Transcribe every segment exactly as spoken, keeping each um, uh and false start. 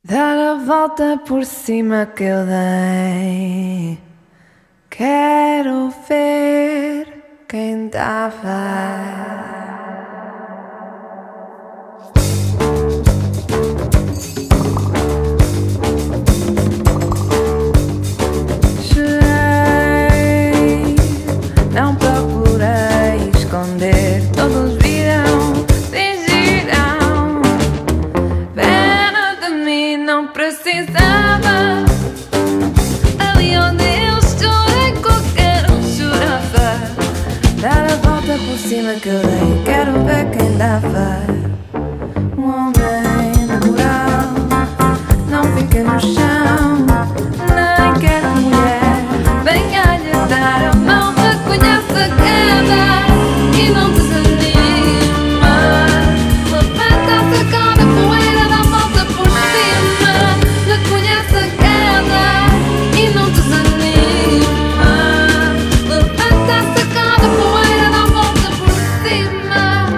Dar a volta por cima que eu dei. Quero ver quem dava. Não procurei esconder, todos viram, fingiram. Pena de mim, não precisava. Ali onde eu chorei, qualquer um chorava. Dar a volta por cima que eu dei, quero ver quem dava. Um homem na moral, não fica no chão, nem quer mulher, venha-lhe dar a mão. Reconhece a queda e não desanima. Levanta a sacada, poeira, dá a volta por cima. Reconhece a queda e não desanima. Levanta a sacada, poeira, dá a volta por cima.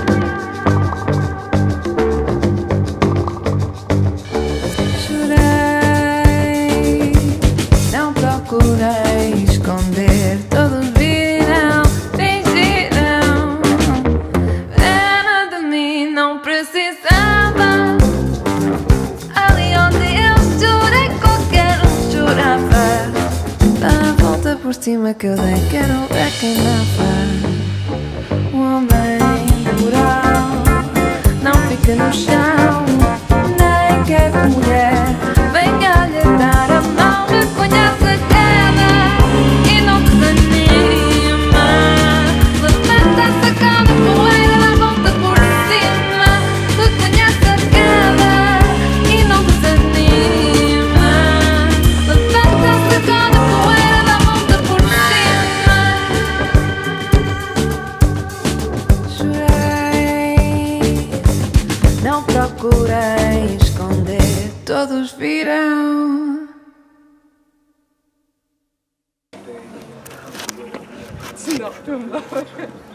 Chorei, não procurei esconder, todos viram, fingiram. Pena de mim, não precisava. Ali onde eu chorei, qualquer um chorava. Dá a volta por cima que eu dei, quero ver quem dava. Um homem moral, não fica no chão, nem quer mulher, venha-lhe dar a mão. Reconhece a queda e não desanima. Levanta a sacada, poeira, dá a volta por cima. Reconhece a queda e não desanima. Levanta a sacada, poeira, dá a volta por cima. Chorei, não procurei esconder, todos viram. Não, não.